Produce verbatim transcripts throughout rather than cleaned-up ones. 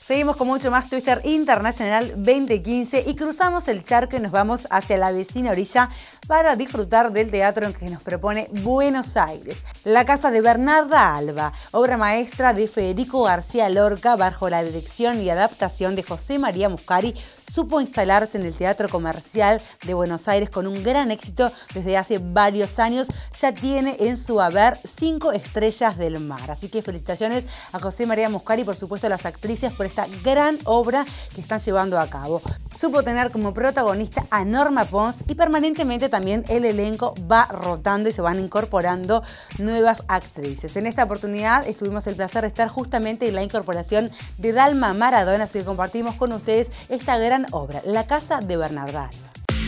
Seguimos con mucho más Twister Internacional veinte quince y cruzamos el charco y nos vamos hacia la vecina orilla para disfrutar del teatro que nos propone Buenos Aires. La casa de Bernarda Alba, obra maestra de Federico García Lorca, bajo la dirección y adaptación de José María Muscari, supo instalarse en el Teatro Comercial de Buenos Aires con un gran éxito desde hace varios años. Ya tiene en su haber cinco estrellas del mar. Así que felicitaciones a José María Muscari y por supuesto a las actrices por esta gran obra que están llevando a cabo. Supo tener como protagonista a Norma Pons y permanentemente también el elenco va rotando y se van incorporando nuevas actrices. En esta oportunidad tuvimos el placer de estar justamente en la incorporación de Dalma Maradona, así que compartimos con ustedes esta gran obra, La casa de Bernarda Alba.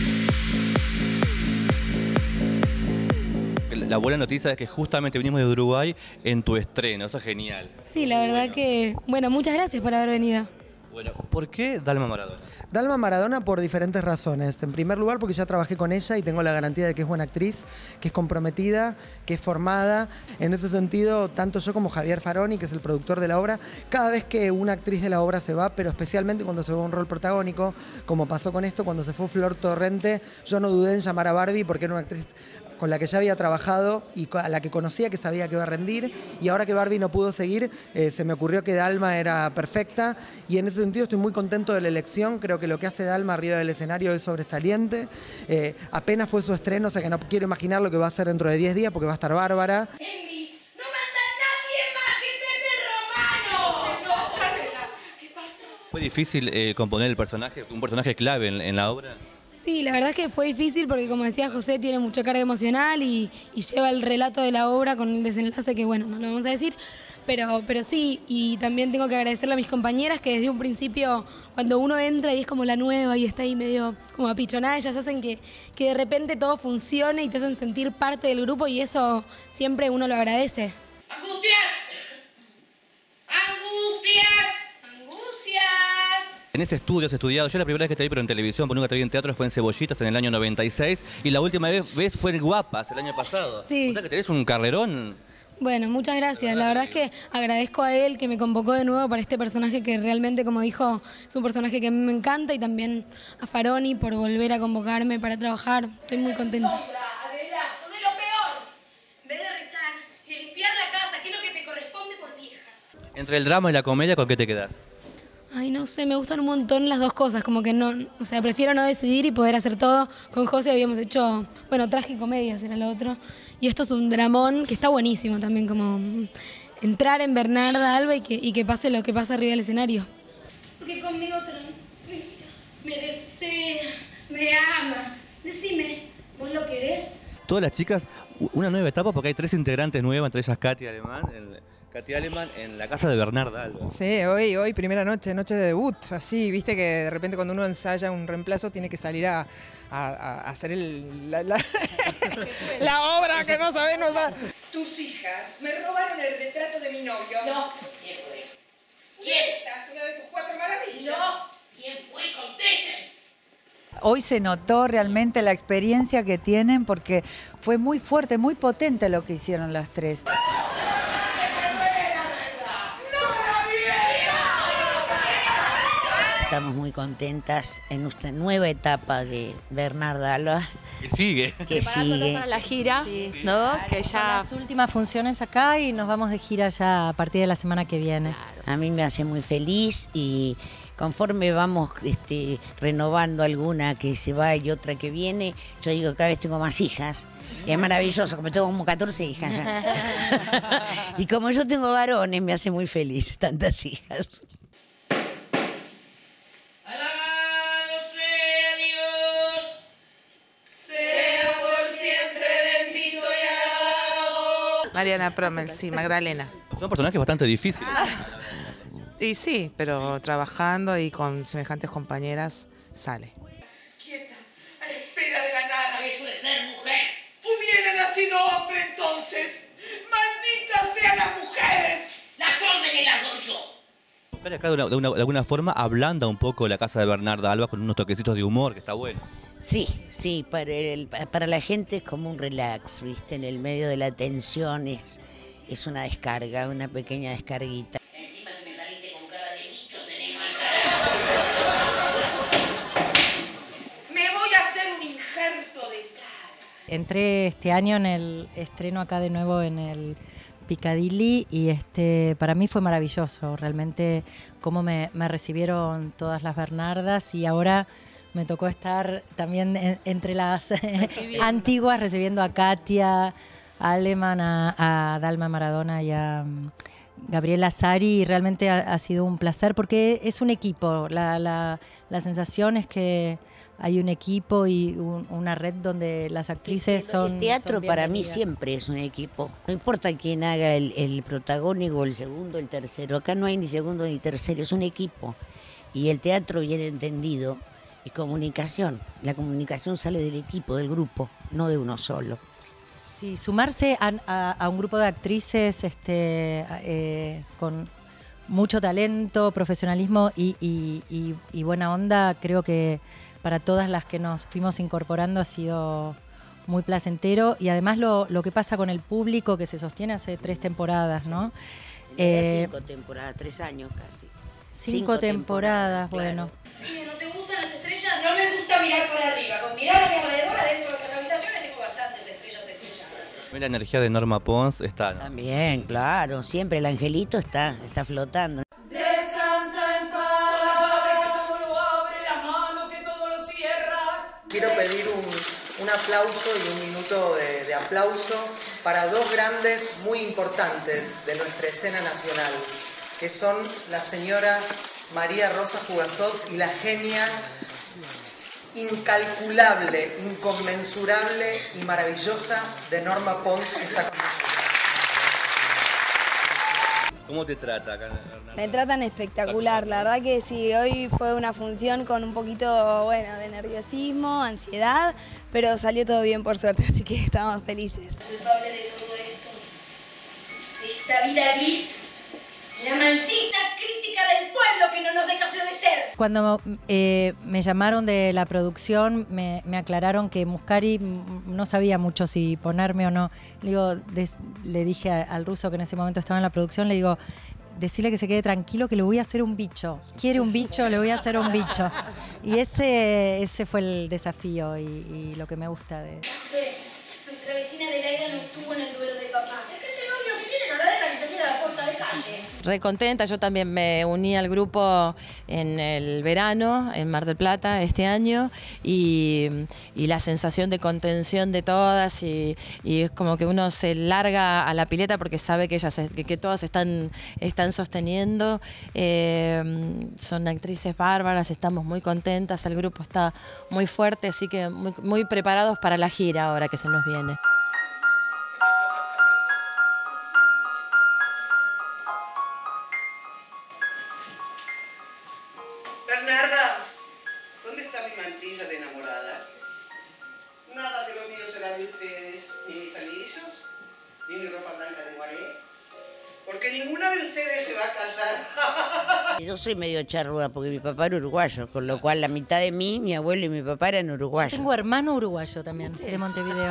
La buena noticia es que justamente venimos de Uruguay en tu estreno, eso es genial. Sí, la verdad bueno. que, bueno, muchas gracias por haber venido. Bueno, ¿por qué Dalma Maradona? Dalma Maradona por diferentes razones. En primer lugar, porque ya trabajé con ella y tengo la garantía de que es buena actriz, que es comprometida, que es formada. En ese sentido, tanto yo como Javier Faroni, que es el productor de la obra, cada vez que una actriz de la obra se va, pero especialmente cuando se va a un rol protagónico, como pasó con esto, cuando se fue Flor Torrente, yo no dudé en llamar a Barbie porque era una actriz con la que ya había trabajado y a la que conocía, que sabía que iba a rendir, y ahora que Barbie no pudo seguir, eh, se me ocurrió que Dalma era perfecta, y en ese sentido estoy muy contento de la elección. Creo que lo que hace Dalma arriba del escenario es sobresaliente. Eh, apenas fue su estreno, o sea que no quiero imaginar lo que va a hacer dentro de diez días, porque va a estar bárbara. Emi, no manda nadie más que Pepe Romano. No, Charela, ¿qué pasó? ¿Fue difícil eh, componer el personaje, un personaje clave en, en la obra? Sí, la verdad es que fue difícil porque, como decía José, tiene mucha carga emocional y, y lleva el relato de la obra con el desenlace que, bueno, no lo vamos a decir, pero, pero sí, y también tengo que agradecerle a mis compañeras que desde un principio, cuando uno entra y es como la nueva y está ahí medio como apichonada, ellas hacen que, que de repente todo funcione y te hacen sentir parte del grupo y eso siempre uno lo agradece. ¡Angustias! ¡Angustias! ¡Angustias! En ese estudio has estudiado, yo la primera vez que te vi pero en televisión, porque nunca te vi en teatro, fue en Cebollitas en el año noventa y seis, y la última vez, vez fue en Guapas, el año pasado. Sí. O sea que tenés un carrerón. Bueno, muchas gracias. La verdad es que agradezco a él que me convocó de nuevo para este personaje que realmente, como dijo, es un personaje que a mí me encanta, y también a Faroni por volver a convocarme para trabajar. Estoy muy contenta. Adela, sos de lo peor. En vez de rezar y limpiar la casa, que es lo que te corresponde por vieja. Entre el drama y la comedia, ¿con qué te quedás? Ay, no sé, me gustan un montón las dos cosas, como que no, o sea, prefiero no decidir y poder hacer todo. Con José habíamos hecho, bueno, tragicomedias era lo otro, y esto es un dramón que está buenísimo también, como entrar en Bernarda Alba y que, y que pase lo que pasa arriba del escenario. Porque conmigo transpira, me desea, me ama. Decime, ¿vos lo querés? Todas las chicas, una nueva etapa porque hay tres integrantes nuevas, entre ellas Katy Alemán, en, Katy Alemán en la casa de Bernarda Alba. Sí, hoy, hoy primera noche, noche de debut, así, viste que de repente cuando uno ensaya un reemplazo tiene que salir a, a, a hacer el, la, la, la obra que no sabés, no sabés. Tus hijas me robaron el retrato de mi novio. No. ¿Quién fue? ¿Quién? Esta es una de tus cuatro maravillas. No. ¿Quién fue? Contesten. Hoy se notó realmente la experiencia que tienen porque fue muy fuerte, muy potente lo que hicieron las tres. Estamos muy contentas en nuestra nueva etapa de Bernarda Alba. Que sigue. Que sigue. Para la gira, sí, ¿no? Claro, Que ya... las últimas funciones acá y nos vamos de gira ya a partir de la semana que viene. A mí me hace muy feliz y conforme vamos este, renovando alguna que se va y otra que viene, yo digo que cada vez tengo más hijas. Y es maravilloso, como tengo como catorce hijas ya. Y como yo tengo varones, me hace muy feliz tantas hijas. Mariana Promel, sí, Magdalena. Son personajes bastante difíciles. Ah. Y sí, pero trabajando y con semejantes compañeras sale. Quieta, a la espera de la nada. Eso es ser mujer. Hubiera nacido hombre entonces. ¡Malditas sean las mujeres! Las órdenes las doy yo. Pero acá de, una, de, una, de alguna forma ablanda un poco la casa de Bernarda Alba con unos toquecitos de humor que está bueno. Sí, sí, para, el, para la gente es como un relax, ¿viste? En el medio de la tensión es, es una descarga, una pequeña descarguita. Encima que me saliste con cara de bicho, tenés Entré este año en el estreno acá de nuevo en el Piccadilly y este, para mí fue maravilloso, realmente cómo me, me recibieron todas las Bernardas y ahora me tocó estar también en, entre las antiguas recibiendo a Katia, a Aleman, a, a Dalma Maradona y a um, Gabriela Sari y realmente ha, ha sido un placer porque es un equipo, la, la, la sensación es que hay un equipo y un, una red donde las actrices son... El teatro son para mí siempre es un equipo. No importa quién haga el, el protagónico, el segundo, el tercero. Acá no hay ni segundo ni tercero, es un equipo. Y el teatro bien entendido es comunicación. La comunicación sale del equipo, del grupo, no de uno solo. Sí, sumarse a, a, a un grupo de actrices este, eh, con mucho talento, profesionalismo y, y, y, y buena onda, creo que para todas las que nos fuimos incorporando ha sido muy placentero y además lo, lo que pasa con el público que se sostiene hace tres temporadas, ¿no? Eh, cinco temporadas, tres años casi. Cinco, cinco temporadas, temporadas bueno. Claro. ¿No te gustan las estrellas? No me gusta mirar para arriba, con mirar a mi alrededor adentro de las habitaciones tengo bastantes estrellas estrelladas. La energía de Norma Pons está, ¿no? También, claro, siempre el angelito está, está flotando. Descansa en paz, todo lo abre, la mano que todo lo cierra. Quiero pedir un, un aplauso y un minuto de, de aplauso para dos grandes muy importantes de nuestra escena nacional, que son la señora María Rosa Fugazot y la genia incalculable, inconmensurable y maravillosa de Norma Pons que está con nosotros. ¿Cómo te trata acá? Me tratan espectacular, la verdad que sí, hoy fue una función con un poquito, bueno, de nerviosismo, ansiedad, pero salió todo bien por suerte, así que estamos felices. Culpable de todo esto, de esta vida gris, la maldita crítica del pueblo que no nos deja florecer. Cuando eh, me llamaron de la producción, me, me aclararon que Muscari no sabía mucho si ponerme o no. Le, digo, des, le dije a, al ruso que en ese momento estaba en la producción, le digo, decirle que se quede tranquilo que le voy a hacer un bicho. ¿Quiere un bicho? Le voy a hacer un bicho. Y ese, ese fue el desafío y, y lo que me gusta de... Nuestra vecina de Laida no estuvo en el duelo de papá. Es que ese novio que tiene no la deja ni salir a la puerta de calle. Re contenta, yo también me uní al grupo en el verano, en Mar del Plata, este año, y, y la sensación de contención de todas, y, y es como que uno se larga a la pileta porque sabe que ellas, que, que todas están, están sosteniendo, eh, son actrices bárbaras, estamos muy contentas, el grupo está muy fuerte, así que muy, muy preparados para la gira ahora que se nos viene. Bernarda, ¿dónde está mi mantilla de enamorada? Nada de lo mío será de ustedes, ni mis anillos, ni mi ropa blanca de guaré, porque ninguna de ustedes se va a casar. Yo soy medio charruda porque mi papá era uruguayo, con lo cual la mitad de mí, mi abuelo y mi papá eran uruguayos. Yo tengo hermano uruguayo también, de Montevideo.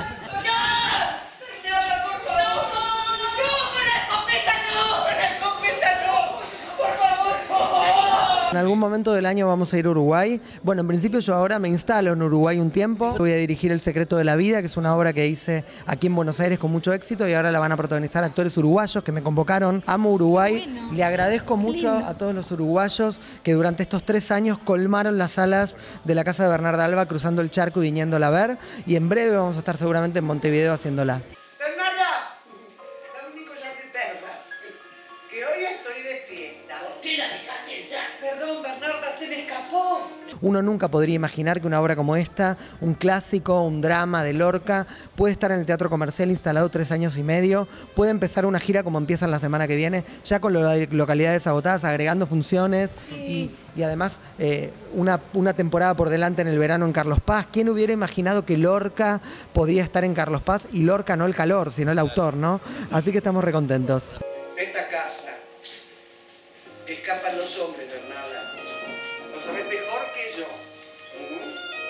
En algún momento del año vamos a ir a Uruguay. Bueno, en principio yo ahora me instalo en Uruguay un tiempo. Voy a dirigir El secreto de la vida, que es una obra que hice aquí en Buenos Aires con mucho éxito y ahora la van a protagonizar actores uruguayos que me convocaron. Amo Uruguay. Bueno, le agradezco mucho lindo. a todos los uruguayos que durante estos tres años colmaron las salas de la casa de Bernarda Alba cruzando el charco y viniéndola a ver. Y en breve vamos a estar seguramente en Montevideo haciéndola. Bernarda, dame mi collar de perlas, que hoy estoy de fiesta. ¿Por qué la dejaste entrar? Perdón, Bernarda, se me escapó. Uno nunca podría imaginar que una obra como esta, un clásico, un drama de Lorca, puede estar en el Teatro Comercial instalado tres años y medio, puede empezar una gira como empiezan la semana que viene, ya con localidades agotadas, agregando funciones y, y además eh, una, una temporada por delante en el verano en Carlos Paz. ¿Quién hubiera imaginado que Lorca podía estar en Carlos Paz? Y Lorca no el calor, sino el autor, ¿no? Así que estamos recontentos. Esta casa, escapan los hombres, Bernarda. Lo sabes mejor que yo.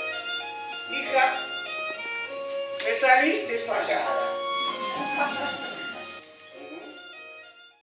¿Mm? Hija, me saliste fallada.